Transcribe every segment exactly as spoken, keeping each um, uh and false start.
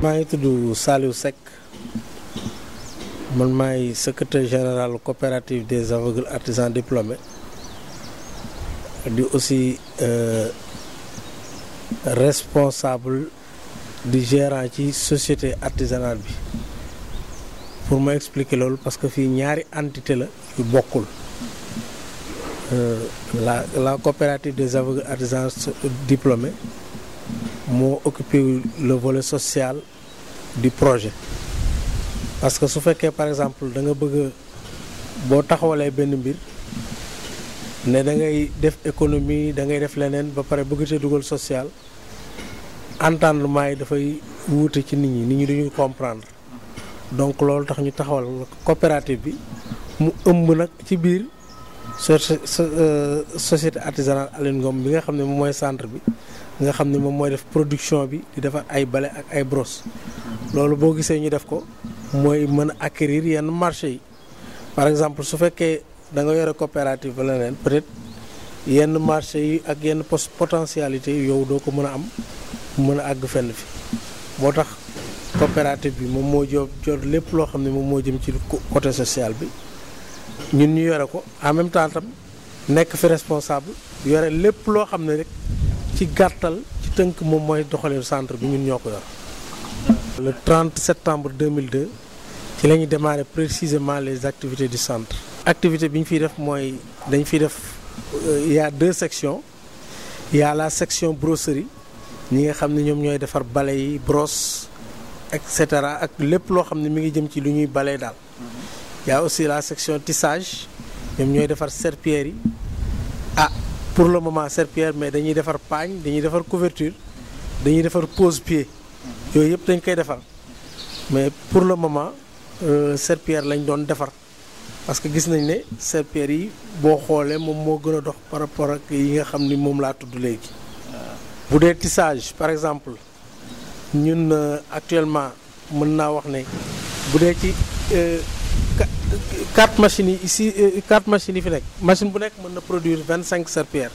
maa ngi tudd Saliou Seck man maay secrétaire général coopérative des aveugles artisans diplômés di aussi euh, responsable di gérant ci société artisanale bi pour ma expliquer loolu parce que fii ñaari entité la yu bokkul euh, la la coopérative des aveugles artisans diplômés moo occupé le volet social du projet parce que su fekkee par exemple da nga bëgg boo taxawalee benn mbir ne da ngay def économie da ngay def leneen ba pare bëgg te dugal social entendement yi dafay wuute ci nit ñi nit ñi duñu comprendre donc loolu tax ñu taxawal coopérative bi mu ëmb nag ci biir société artisanale Aline Ngom bi nga xam ne moom mooy centre bi nga xam ne moom mooy def production bi di defar ay balai ak ay brosse loolu boo gisee ñu def ko mooy mën a acquérir yenn marché yi par exemple su fekkee da nga yore coopérative ba leneen peut-être yenn marché yi ak yenn potentialité yi yow doo ko mën a am mën a àgg fenn fi moo tax coopérative bi moom moo jot jot lépp loo xam ne moom moo jëm ci côté social bi ñun ñu yore ko en même temps tam nekk fi responsable yore lépp loo xam ne rek ci gàttal ci tënk moom mooy doxalee centre bi ñun ñoo ko yor. Le trente septembre deux mille deux ci la ñu démarré précisément les activités du centre. activité bi ñu fiy def mooy dañ fiy def il y a deux sections il y a la section brosserie ñi nga xam ne ñoom ñooy defar balai yi brosse et cetera ak lépp loo xam ne mi ngi jëm ci lu ñuy balai daal. Il y a aussi la section tissage ñoom ñooy defar serpillères yi ah pour le moment serpillère mais dañuy defar pagne dañuy defar couverture dañuy defar pose-pied yooyu yëpp dañ koy defar mais pour le moment euh, serpillère lañ doon defar parce que gis nañ ne serpillère yi boo xoolee moom moo gën a dox par rapport ak yi nga xam ni moom laa tudd léegi. bu dee tissage par exemple ñun euh, actuellement mën naa wax ne bu dee ci. Euh, quatre machines yi ici quatre machines yi fi nekk machine bu nekk mën na produire vingt cinq serpillères.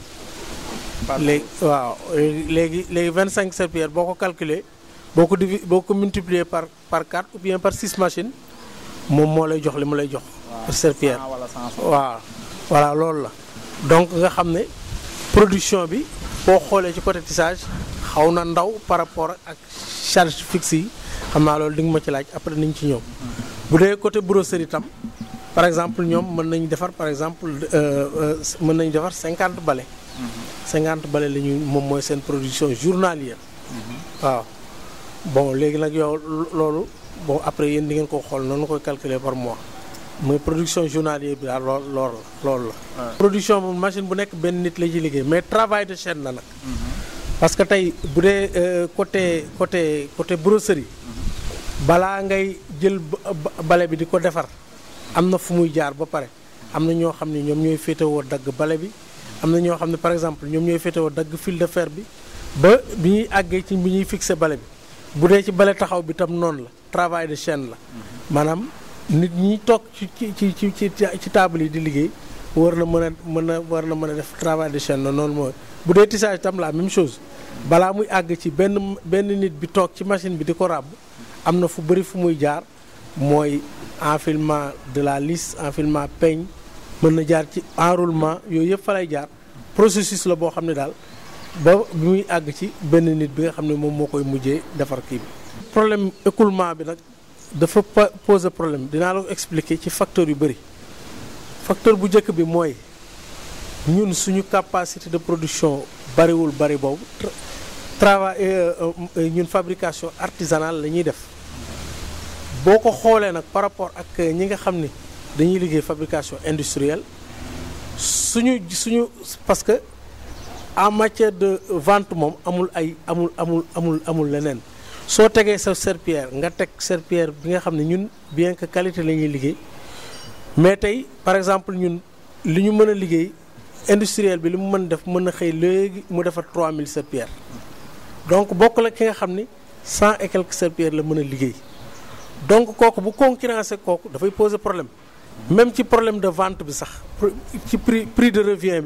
léegi waaw léegi léegi vingt cinq serpillères boo ko calculer boo ko divi boo ko multiplier par par quatre ou bien par six machines moom moo lay jox li mu lay jox. par serpillère waaw voilà loolu la. donc nga xam ne production bi boo xoolee ci côté tissage xaw na ndaw par rapport ak charge fixe yi xam naa loolu di nga ma ci laaj après nañ ci ñëw. bu dee côté brosserie tam par exemple ñoom mën nañu defar par exemple mën nañu defar cinquante balais. cinquante balais la ñu moom mooy seen production journalière. waaw bon léegi nag yow loolu bon après yéen di ngeen ko xool noonu koy calculer par mois mooy production journalière bi daal lool lool loolu la. production bu machine bu nekk benn nit la ci liggéey mais travail de chaîne la nag. parce que tey bu dee côté côté côté brosserie. balaa ngay jël bale bi di ko defar am na fu muy jaar ba pare am na ñoo xam ne ñoom ñooy féetewoo dagg bale bi am na ñoo xam ne par exemple ñoom ñooy féetewoo dagg fil de fer bi ba bi ñuy àggee ci bi ñuy fixé bale bi bu dee ci bale taxaw bi tam noonu la travail de chaîne la maanaam nit ñi toog ci ci ci ci ci table yi di liggéey war na mën a mën a war na mën a def travail de chaîne la noonu mooy bu dee tissage tam la même chose balaa muy àgg ci benn benn nit bi toog ci machine bi di ko ràbb am na fu bëri fu muy jaar mooy enfilement de la lisse enfilement peigne mën na jaar ci enroulement yooyu yëpp fa lay jaar processus la boo xam ne daal ba bi muy àgg ci benn nit bi nga xam ne moom moo koy mujjee defar kii bi. problème écoulement bi nag dafa poser problème dinaa la ko expliquer ci facteur yu bëri facteur bu njëkk bi mooy ñun suñu capacité de production bariwul bari boobu travail ñun fabrication artisanale la ñuy def. boo ko xoolee nag par rapport ak ñi nga xam ni dañuy liggéey fabrication industrielle suñu suñu parce que en matière de vente moom amul ay amul amul amul amul leneen soo tegee sa serpillère nga teg serpillère bi nga xam ne ñun bien que qualité la ñuy liggéey mais tey par exemple ñun li ñu mën a liggéey industriel bi li mu mën def mën a xëy léegi mu defar trois mille serpillères donc bokk la ki nga xam ni cent et quelques serpillères la mën a liggéey. donc kooku bu concurrencer kooku dafay poser problème même ci problème de vente bi sax ci prix prix de revient bi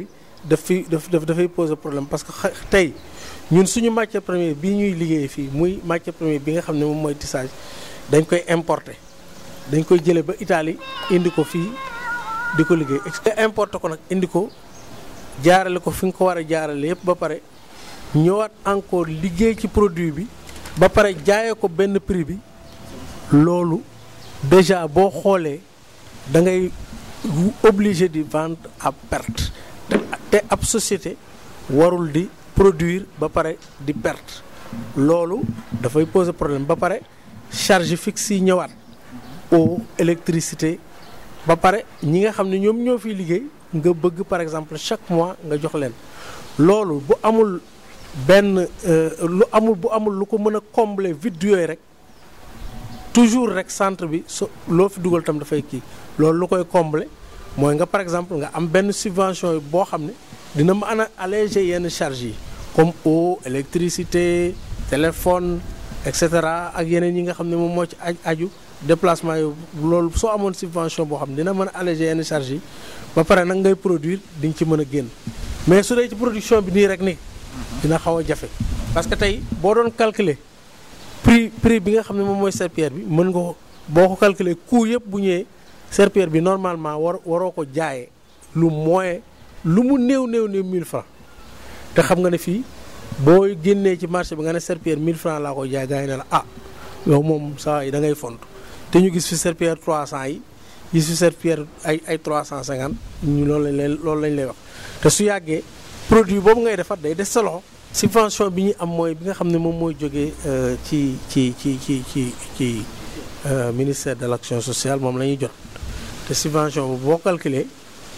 daf fi daf dafay poser problème parce que tey ñun suñu matière première bii ñuy liggéey fii muy matière première bi nga xam ne moom mooy tissage dañ koy importer dañ koy jëlee ba Italie indi ko fii di ko liggéey importer ko nag indi ko jaarale ko fi nga ko war a jaarale yëpp ba pare ñëwaat encore liggéey ci produit bi ba pare jaayee ko benn prix bi loolu déjà boo xoolee da ngay obligé di vendre à perte te ab société warul di produire ba pare di perte loolu dafay poser problème ba pare charge fixe yi ñëwaat eau électricité ba pare ñi nga xam ne ñoom ñoo fiy liggéey nga bëgg par exemple chaque mois nga jox leen loolu bu amul benn lu amul bu amul lu ko mën a combler vide yooyu rek toujours rek centre bi so loo fi dugal tam dafay kii loolu lu koy combler mooy nga par exemple nga am benn subvention boo xam ne dina mën a alléger yenn charges yi comme eau électricité téléphone et cetera ak yeneen yi nga xam ne moom moo ci aju déplacement yi loolu soo amoon subvention boo xam ne dina mën a alléger yenn charges yi ba pare nag ngay produire di nga ci mën a génn mais su dee ci production bi nii rek ni dina xaw a jafe parce que tey boo doon calculer prix prix bi nga xam ne moom mooy serpillère bi mën nga ko boo ko calculer coût yëpp bu ñëwee serpillère bi normalement war waroo ko jaayee lu moins lu mu néew néew néew mille francs te xam nga ne fii boo génnee ci marché bi nga ne serpillère mille francs laa koy jaay gars yi ne la ah yow moom saa yi da ngay font te ñu gis fi serpillère trois cents yi gis fi serpillère ay ay trois cent cinquante ñu loolu lañ lay loolu lañ lay wax te su yàggee produit boobu ngay defar day des sa loxo. subvention bi ñu am mooy bi nga xam ne moom mooy jógee ci ci ci ci ci ci ministère de l'action sociale moom la ñuy jot te subvention bu boo calculer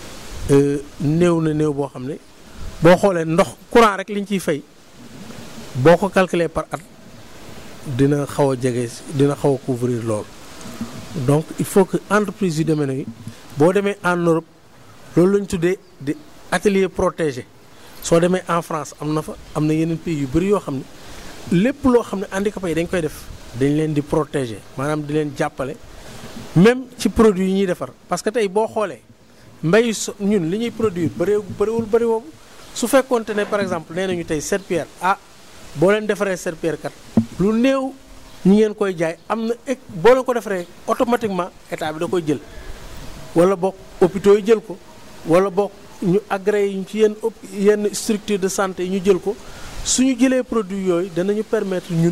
néew na néew boo xam ne boo xoolee ndox courant rek liñ ciy fay boo ko calculer par at dina xaw a jege dina xaw a couvrir loolu donc il faut que entreprise yu demee na boo demee en Europe loolu lañ tuddee di atelier protégé soo demee en France am na fa am na yeneen pays yu bëri yoo xam ne lépp loo xam ne handicapés yi dañ koy def dañ leen di protéger maanaam di leen jàppale même ci produit yi ñuy defar parce que tey boo xoolee mbay so ñun li ñuy produire bëriwul bëriwul bëri boobu su fekkoonte ne par exemple nee nañu tey serpillère ah boo leen defaree serpillère kat lu néew ñi ngeen koy jaay am na ek boo leen ko defaree automatiquement état bi da koy jël wala boog hôpitaux yi jël ko wala boog ñu agréé yi ci yenn yenn structure de santé yi ñu jël ko suñu jëlee produit yooyu danañu permettre ñun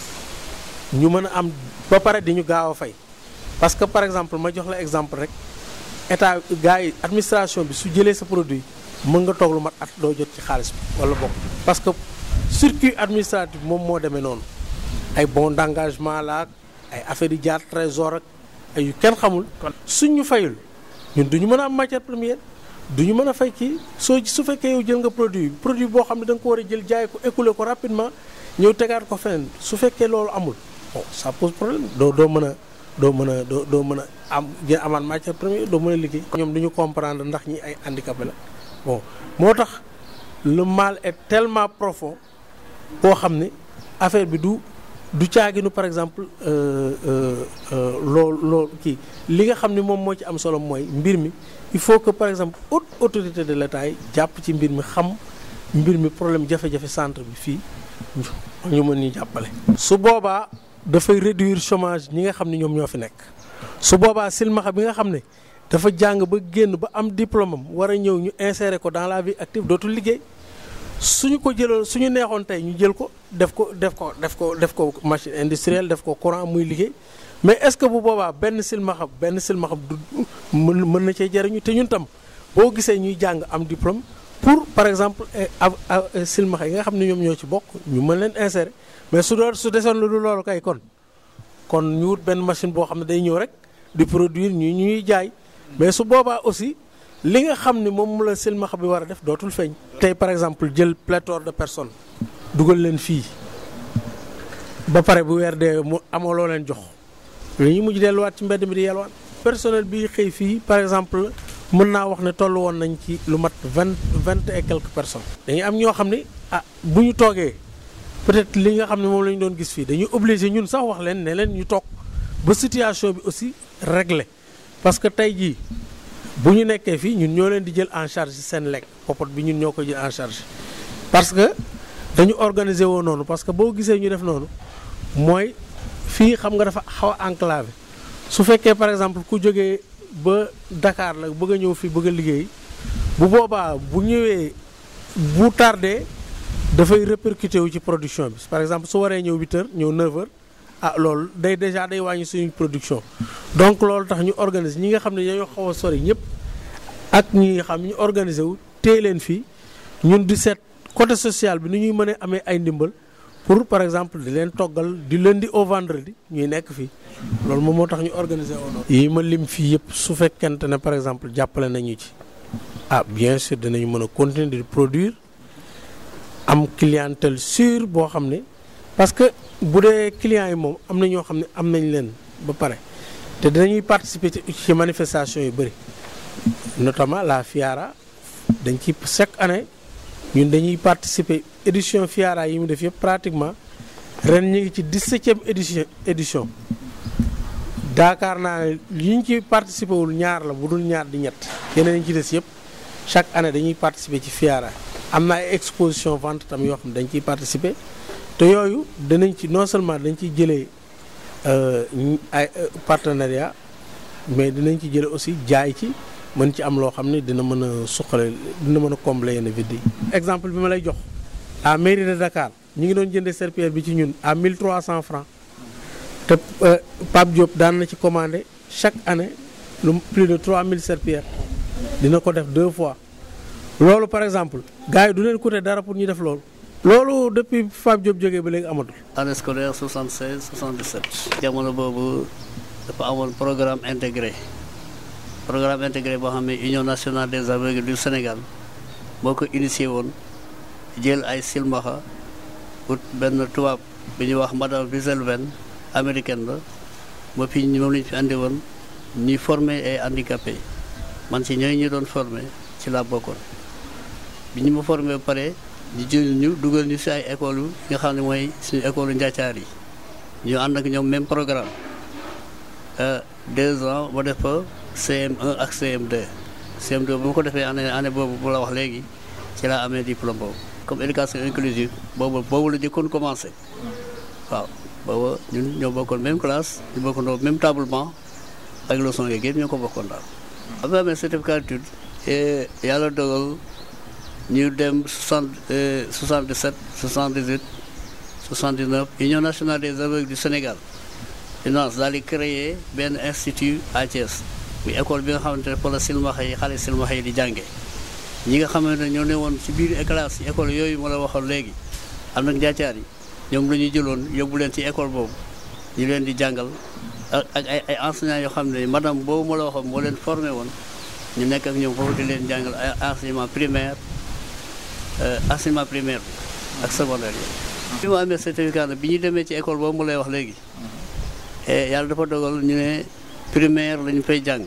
ñu mën a am ba pare di ñu gaaw a fay parce que par exemple ma jox la exemple rek état gars yi administration bi su jëlee sa produit mën nga toog lu mat at doo jot ci xaalis bi wala bokk parce que circuit administratif moom moo demee noonu ay bon d'engagement la ay affaires yi jaar trésor ak ay yu kenn xamul suñ ñu fayul ñun duñu mën a am matière première duñu mën a fay kii soo su fekkee yow jël nga produit produit boo xam ne da nga ko war a jël jaay ko écouler ko rapidement ñëw tegaat ko feneen su fekkee loolu amul bon ça pose problème doo doo mën a doo mën a doo doo mën a am jël amaat matière première doo mën a liggéey. ñoom duñu comprendre ndax ñi ay handicapé la bon moo tax le mal est tellement profond boo xam ne affaire bi du du caaginu par exemple loolu loolu kii li nga xam ne moom moo ci am solo mooy mbir mi il faut que par exemple haute autorité de l'État yi jàpp ci mbir mi xam mbir mi problème jafe-jafe centre bi fii ñu mën ñu jàppale. su boobaa dafay réduire chômage ñi nga xam ne ñoom ñoo fi nekk su boobaa silmaxa bi nga xam ne dafa jàng ba génn ba am diplôme am war a ñëw ñu insérer ko dans la vie active dootul liggéey suñu ko jëloon suñu neexoon tey ñu jël ko def ko def ko def ko def ko machine industrielle def ko courant muy liggéey mais est-ce que bu boobaa benn silmaxa benn silmaxa du mën mën na cee jariñu te ñun tam boo gisee ñuy jàng am diplôme pour par exemple silmaxa yi nga xam ne ñoom ñoo ci bokk ñu mën leen insérer mais su doon su desoon lu loolu kay kon kon ñu wut benn machine boo xam ne day ñëw rek di produire ñu ñuy jaay mais su boobaa aussi li nga xam ne moom la silmaxa bi war a def dootul feeñ. tey par exemple jël pléthore de personnes dugal leen fii ba pare bu weer dee mu amoo loo leen jox li ñu mujj delluwaat ci mbedd mi di yelwaan personnel bi xëy fii par exemple mën naa wax ne toll woon nañ ci lu mat vingt vingt et quelques personnes. dañuy am ñoo xam ne ah bu ñu toogee peut-être li nga xam ne moom la ñu doon gis fii dañuy obligé ñun sax wax leen ne leen ñu toog ba situation bi aussi réglé parce que tey jii bu ñu nekkee fii ñun ñoo leen di jël en charge seen lekk popote bi ñun ñoo ko jël en charge parce que dañu organiser woo noonu parce que boo gisee ñu def noonu mooy fii xam nga dafa xaw a enclavé su fekkee par exemple ku jógee ba Dakar la bëgg a ñëw fii bëgg a liggéey bu boobaa bu ñëwee bu tardé dafay répercuté wu ci production bi par exemple su waree ñëw huit heures ñëw neuf heures ah loolu day déjà day wàññi suñu production donc loolu tax ñu organiser ñi nga xam ne dañoo xaw a sori ñëpp ak ñi nga xam ñu organiser wu téye leen fii ñun di seet côté social bi ni ñuy mën a amee ay ndimbal pour par exemple di leen toggal di lundi au vendredi ñuy nekk fii loolu moom moo tax ñu organiser woon. yi ma lim fii yëpp su fekkente ne par exemple jàppale nañu ci ah bien sûr dinañu mën a continuer di produire am clientèle sûre boo xam ne parce que bu dee clients yi moom am na ñoo xam ne am nañ leen ba pare te dinañuy participer ci manifestation yu bëri notamment la FIARA dañ ci chaque année ñun dañuy participer édition FIARA yi mu def yëpp pratiquement ren ñu ngi ci dix-septième édition édition daakaar naa ne li ñu ci participer wul ñaar la bu dul ñaar di ñett yeneen ñu ci des yëpp chaque année dañuy participer ci FIARA am na ay exposition vente tam yoo xam ne dañ ciy participer te yooyu danañ ci non seulement dañ ciy jëlee ay partenariat mais dinañ ci jëlee aussi jaay ci mën ci am loo xam ne dina mën a suqale dina mën a combler yenn vide yi. exemple bi ma lay jox à mairie de Dakar ñu ngi doon jëndee serpillère bi ci ñun à mille trois cents francs te Pape Diop daan na ci commandé chaque année lu plus de trois mille serpillères dina ko def deux fois loolu par exemple gars yi du leen coûter dara pour ñu def loolu. loolu depuis Pape Diop jógee ba léegi amatul. année scolaire soixante-seize soixante-dix-sept. jamono boobu dafa amoon programme intégré programme intégré boo xam ne Union nationale des aveugles du Sénégal moo ko initié woon jël ay silmaxa ut benn tubaab bi ñuy wax madame Wieselven américaine la moo fi moom lañu fi andi woon ñuy former ay handicapés man si ñooy ñu doon former ci laa bokkoon bi ñu ma formé ba pare. ñu jël ñu dugal ñu si ay école yu nga xam ne mooy suñu école yu njaacaar yi ñu ànd ak ñoom même programme deux ans ma def fa C M un ak C M deux C M deux bu ma ko defee année année boobu bu la wax léegi ci laa amee diplôme boobu. comme éducation inclusive boobu boobu la jëkkoon commencé waaw boobu ñun ñoo bokkoon même classe ñu bokkandoo même tablement ak leçon yeeg yëpp ñoo ko bokkoon daal. ba ma amee certificat d'études et yàlla dogal. ñu dem soixante soixante-dix-sept soixante-dix-huit soixante-dix-neuf Union nationale des aveugles du Sénégal finance daal di créer benn institut à Thiès muy école bi nga xamante ne fa la silmaxa yi xale silmaxa yi di jànge ñi nga xamante ne ñoo ne woon ci biir classe yi école yooyu ma la waxoon léegi am nag njaacaar yi ñoom la ñuy jëloon yóbbu leen ci école boobu ñu leen di jàngal ak ak ay ay enseignants yoo xam ne madame boobu ma la waxoon moo leen formé woon ñu nekk ak ñoom foofu di leen jàngal ay enseignement primaire enseignement primaire bi ak secondaire yi. bi ma amee certificat bi ñu demee ci école boobu mu lay wax léegi yàlla dafa dogal ñu ne primaire la ñu fay jàng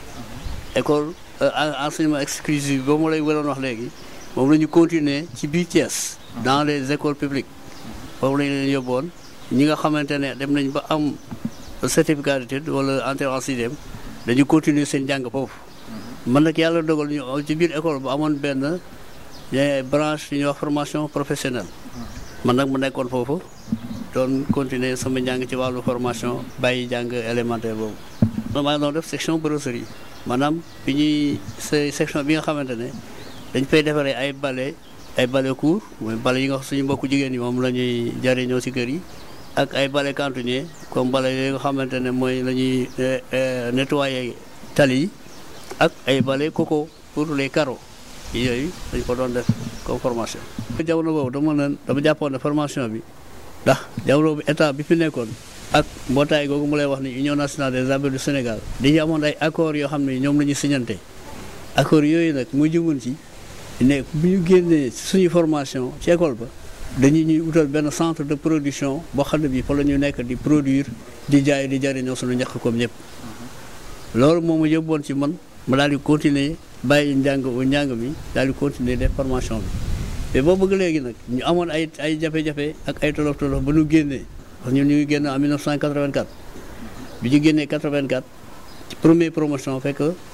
école enseignement exclusif boobu mu lay waroon wax léegi moom la ñu continuer ci biir Thiès dans les écoles publiques boobu la ñu leen yóbboon ñi nga xamante ne dem nañ ba am certificat d'études wala entrée en sixième dañu continuer seen jàng foofu man nag yàlla dogal ñu ci biir école bu amoon benn branche yu ñuy wax formation professionnelle man nag mu nekkoon foofu doon continuer sama njàng ci wàllu formation bàyyi jàng élémentaire boobu. man maa ngi doon def section brosserie maanaam bi ñuy section bi nga xamante ne dañ fay defaree ay balai ay balai court mooy balai yi nga wax suñu mbokku jigéen ñi moom la ñuy jariñoo ci kër yi ak ay balai cantinier comme balai yooyu nga xamante ne mooy la ñuy nettoyer tali yi ak ay balai coco pour les carreaux. yooyu dañ ko doon def comme formation. jamono boobu dama ne dama jàppoon ne formation bi ndax jamono boobu état bi fi nekkoon ak mbootaay googu mu lay wax ni Union nationale des aveugles du Sénégal dañuy amoon ay accords yoo xam ne ñoom la ñu signante accords yooyu nag mu jëmoon ci ne bu ñu génnee suñu formation ci école ba dañuy ñuy utal benn centre de production boo xam ne bii fa la ñu nekk di produire di jaay di jariñoo suñu ñàkk comme ñëpp loolu moom mu yóbboon ci man ma daal di continuer bàyyi njàng njàng mi daal di continuer def formation bi mais boo bëgg léegi nag ñu amoon ay ay jafe-jafe ak ay tolof tolof ba ñu génnee parce que ñun ñu ngi génn en mille neuf cent quatre-vingt-quatre bi ñu génnee quatre-vingt-quatre ci première promotion fekk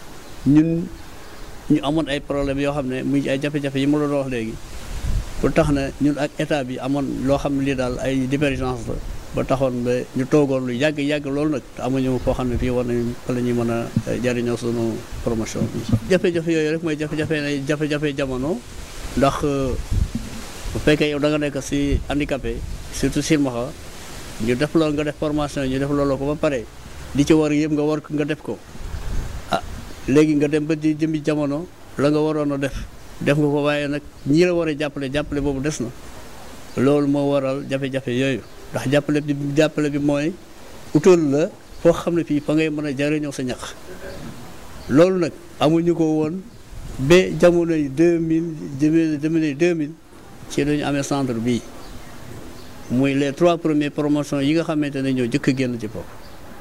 ñun ñu amoon ay problèmes yoo xam ne muy ay jafe-jafe yi ma la doon wax léegi ba tax na ñun ak état bi amoon loo xam ne lii daal ay divergence la ba taxoon ba ñu toogoon lu yàgg yàgg loolu nag te amuñu foo xam ne fii war nañu fa la ñuy mën a jariñoo sunu promotion bi. jafe-jafe yooyu rek mooy jafe-jafe ne jafe-jafe jamono ndax bu fekkee yow da nga nekk si handicapé surtout silmaxa ñu def loolu nga def formation ñu def loolu ko ba pare li ci war yëpp nga war nga def ko ah léegi nga dem ba di jëmmi jamono la nga waroon a def def nga ko waaye nag ñii la war a jàppale jàppale boobu des na loolu moo waral jafe-jafe yooyu ndax jàppale bi jàppale bi mooy utal la foo xam ne fii fa ngay mën a jariñoo sa ñax loolu nag amuñu ko woon ba jamono yi deux mille jamono deux mille ci lañu amee centre bii muy les trois premières promotions yi nga xamante ne ñoo jëkk a génn ci bopp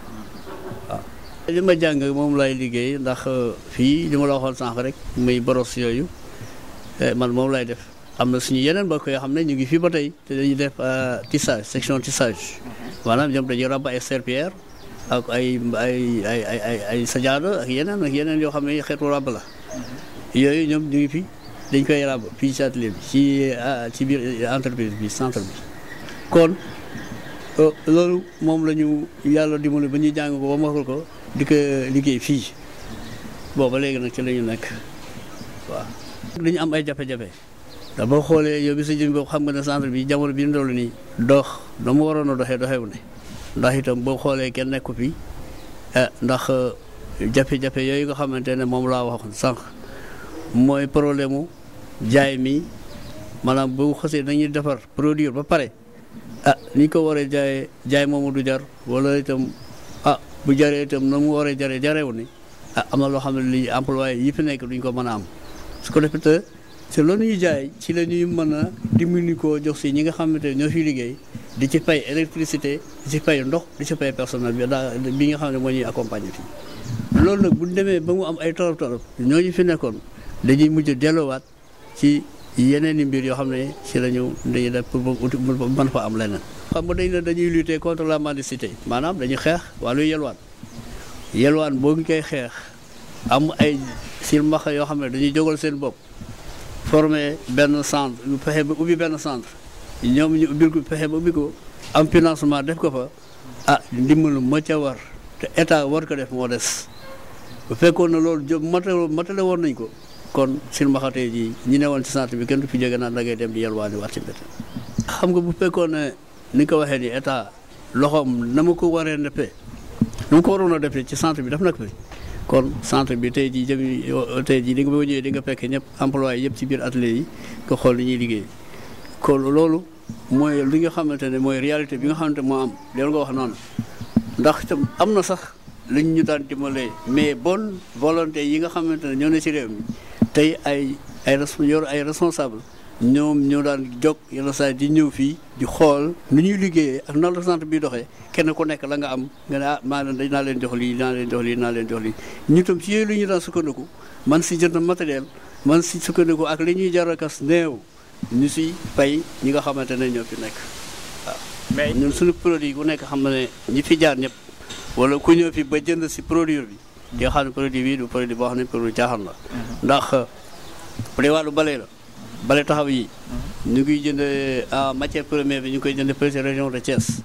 waaw. li ma jàng moom lay liggéey ndax fii li ma la waxoon sànq rek muy boros yooyu man moom lay def am na suñu yeneen mbokk yoo xam ne ñu ngi fii ba tey te dañuy def tissage section tissage maanaam ñoom dañuy ràbb ay serpillère ak ay ay ay ay ay ay sajaada ak yeneen ak yeneen yoo xam ne xeetu ràbb la yooyu ñoom ñu ngi fi dañ koy ràbb fii ci atelier bi ci ci biir entreprise bi centre bi kon loolu moom la ñu yàlla dimbali ba ñuy jàng ko ba mokkal ko di ko liggéey fii booba léegi nag ci la ñu nekk waaw. dañu am ay jafe-jafe da boo xoolee yow bi sa jëm boobu xam nga ne centre bi jamono bi ñu toll nii dox dama waroon a doxee doxewu ne ndax itam boo xoolee kenn nekku fi ndax jafe-jafe yooyu nga xamante ne moom laa waxoon sànq mooy problème mu jaay mi maanaam bu xasee dañuy defar produire ba pare ah ni ñu ko waree jaayee jaay moomu du jar wala itam ah bu jaree itam na mu waree jaree jareewu ni ah am na loo xam ne lii employé yi fi nekk duñ ko mën a am su ko defee te te loolu ñuy jaay ci la ñuy mën a dimbali koo jox si ñi nga xamante ne ñoo fi liggéey di ci fay électricité di ci fay ndox di ci fay personnel bi daa bi nga xam ne moo ñuy accompagner fii. loolu nag bu ñu demee ba mu am ay torop torop ñooñu fi nekkoon dañuy mujj delluwaat ci yeneen i mbir yoo xam ne ci la ñu dañuy def pour mën fa am leneen. xam nga dañ ne dañuy lutter contre la mendicité maanaam dañuy xeex wàllu yelwaan yelwaan boo ngi koy xeex am ay silmaxa yoo xam ne dañuy jógal seen bopp former benn centre fexe ba ubbi benn centre ñoom ñu ubbil ko fexe ba ubbi ko am financement def ko fa ah ndimbalu ma ca war te état war ko def moo des bu fekkoon na loolu jo matale matale woon nañ ko kon silmaxa tey jii ñi ne woon ci centre bi kenn du fi jóge naan da ngay dem di yelwaani waat ci mbedd xam nga bu fekkoon ne ni nga ko waxee ni état loxoom na ma ko waree defee na ma ko waroon a defee ci centre bi def na ko fi kon centre bi tey jii jëmi tey jii di nga boo ñëwee di nga fekk ñëpp employé yëpp ci biir atelier yi nga xool li ñuy liggéey kon loolu mooy li nga xamante ne mooy réalité bi nga xamante moo am leen nga wax noonu ndax itam am na sax liñ ñu daan dimbalee mais bonne volonté yi nga xamante ne ñoo ne ci réew mi tey ay ay yor ay responsable ñoom ñoo daan jóg yenn saa di ñëw fii di xool ni ñuy liggéeyee ak nan la centre bi doxee kenn ku nekk la nga am nga ne ah maa leen dinaa leen jox lii dinaa leen jox lii dinaa leen jox lii ñu tam ci yooyu lu ñu daan sukkandiku man si jënd matériel man si sukkandiku ak li ñuy jarakas néew ñu si fay ñi nga xamante ne ñoo fi nekk waaw. mais ñun suñu produit ku nekk xam na ne ñi fi jaar ñëpp wala ku ñëw fi ba jënd si produit bi di nga xam ne produit bi du produit boo xam ne produit caaxaan la ndax bu dee wàllu bale la bale taxaw yi ñu ngi jënd en matière première bi ñu koy jënd presque région de Thiès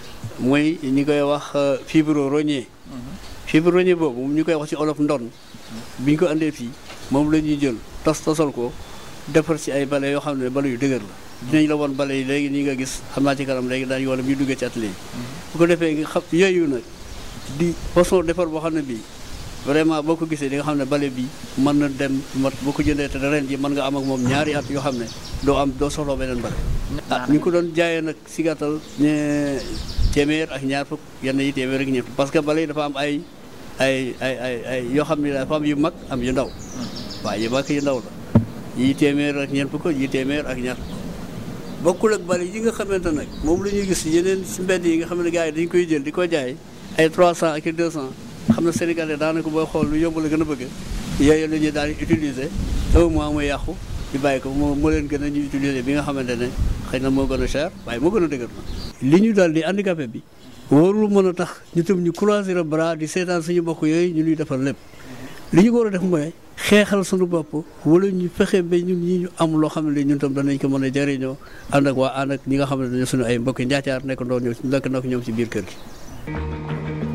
mooy ñu koy wax fibre rognier fibre rognier boobu ñu koy wax ci olof ndon bi ñu ko andee fii moom la ñuy jël tas tasal ko defar ci ay bale yoo xam ne bale yu dëgër la dinañ la woon bale yi léegi nii nga gis xam naa ci kanam léegi daañu wala muy duggee ci atelier yi bu ko defee nga xam yooyu nag di façon defar boo xam ne bii vraiment boo ko gisee di nga xam ne bale bi mën na dem mat boo ko jëndee te ren ji mën nga am ak moom ñaari at yoo xam ne doo am doo soxla beneen bale ah ñu ko doon jaayee nag si gàttal ne téeméer ak ñaar fukk yenn yi téeméer ak ñeent parce que bale yi dafa am ay ay ay ay ay yoo xam ne dafa am yu mag am yu ndaw waaw yu mag yu ndaw la yii téeméer ak ñeent fukk yii téeméer ak ñaar bokkul ak bale yi nga xamante nag moom la ñuy gis yeneen si mbedd yi nga xam ne gars yi dañ koy jël di ko jaay ay trois cent ak deux cent xam na Sénégalais daanaka booy xool lu yomb la gën a bëgg yooyu la ñuy daal di utiliser un mois muy yàqu di bàyyi ko moo moo leen gën a ñu utiliser bi nga xamante ne xëy na moo gën a cher waaye moo gën a dëgër na li ñu daal di handicapé bi warul mën a tax ñu tam ñu croiser le bras di seetaan suñu bokk yooyu ñu ñuy defal lépp li ñu ko war a def mooy xeexal suñu bopp wala ñu fexe ba ñun ñi ñu am loo xam ne ñun tam danañ ko mën a jëriñoo ànd ak waa ànd ak ñi nga xam ne dañoo suñu ay mbokki njaacaar nekk ndoo ñëw nekk na ko ñoom ci biir kër gi